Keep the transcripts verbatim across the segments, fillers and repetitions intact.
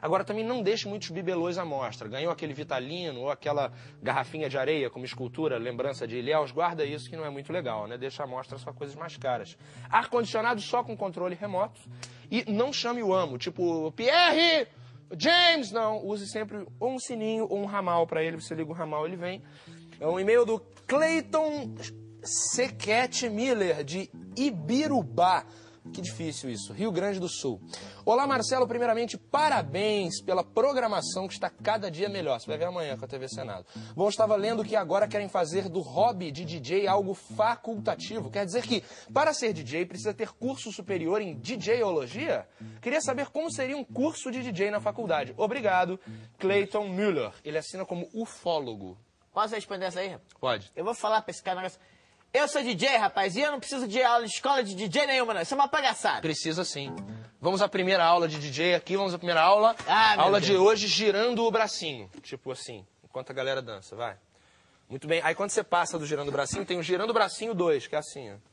Agora, também não deixe muitos bibelôs à mostra. Ganhou aquele Vitalino ou aquela garrafinha de areia como escultura, lembrança de Ilhéus, guarda isso que não é muito legal, né? Deixa à mostra só coisas mais caras. Ar-condicionado só com controle remoto. E não chame o amo, tipo, Pierre, James, não. Use sempre ou um sininho ou um ramal para ele. Você liga o ramal, ele vem. É um e-mail do Clayton Sequete Miller, de Ibirubá. Que difícil isso, Rio Grande do Sul. Olá, Marcelo, primeiramente, parabéns pela programação que está cada dia melhor. Você vai ver amanhã com a T V Senado. Bom, eu estava lendo que agora querem fazer do hobby de D J algo facultativo. Quer dizer que, para ser D J, precisa ter curso superior em DJologia? Queria saber como seria um curso de D J na faculdade. Obrigado, Clayton Müller. Ele assina como ufólogo. Posso responder essa aí? Pode. Eu vou falar pra esse cara um negócio. Eu sou D J, rapaz, e eu não preciso de aula de escola de D J nenhuma, não. Isso é uma palhaçada. Precisa sim. Vamos à primeira aula de D J aqui, vamos à primeira aula. Ah, meu aula Deus. de hoje, girando o bracinho. Tipo assim, enquanto a galera dança, vai. Muito bem. Aí quando você passa do girando o bracinho, tem o girando o bracinho dois, que é assim, ó.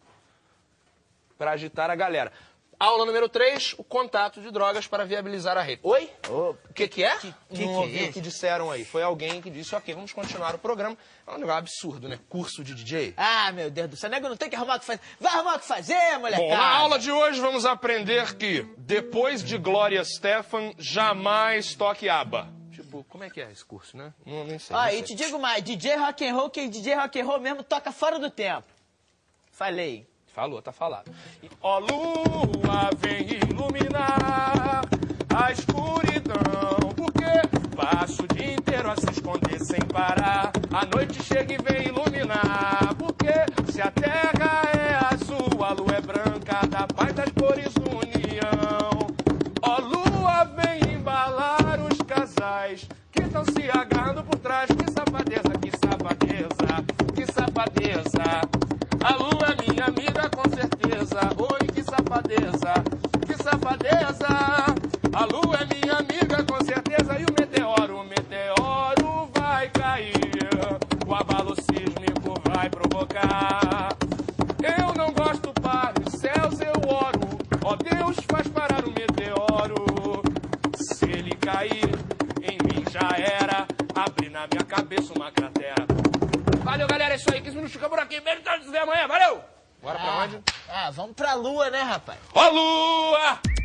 Pra agitar a galera. Aula número três, o contato de drogas para viabilizar a rede. Oi? Oh, O que que é? que- que Não que ouvi é o que disseram aí. Foi alguém que disse, ok, vamos continuar o programa. É um negócio absurdo, né? Curso de D J. Ah, meu Deus do céu, nego não tem que arrumar o que fazer. Vai arrumar o que fazer, molecada. Bom, na aula de hoje vamos aprender que, depois de Gloria Stefan, jamais toque aba. Tipo, como é que é esse curso, né? Não, nem sei. Ó, não e sei. te digo mais, D J rock and roll, que D J rock and roll mesmo toca fora do tempo. Falei. Falou, tá falado. Ó lua, vem iluminar a escuridão, porque passo o dia inteiro a se esconder sem parar. A noite chega e vem iluminar, porque se a terra é azul, a lua é branca, da paz das cores união. Ó lua, vem embalar os casais que estão se agarrando por trás. Que safadeza, que safadeza, que safadeza. A lua é minha amiga com certeza. Oi, que safadeza, que safadeza. A lua é minha amiga com certeza. E o meteoro, o meteoro vai cair. O abalo sísmico vai provocar. Eu não gosto para os céus, eu oro. Ó Deus, faz parar o meteoro. Se ele cair, em mim já era. Abre na minha cabeça uma cratera. Valeu, galera, é isso aí. quinze minutos, fica por aqui. Beijo, tarde, se vê amanhã. Valeu! Bora pra Ah, onde? ah, vamos pra lua, né, rapaz? Ó, lua!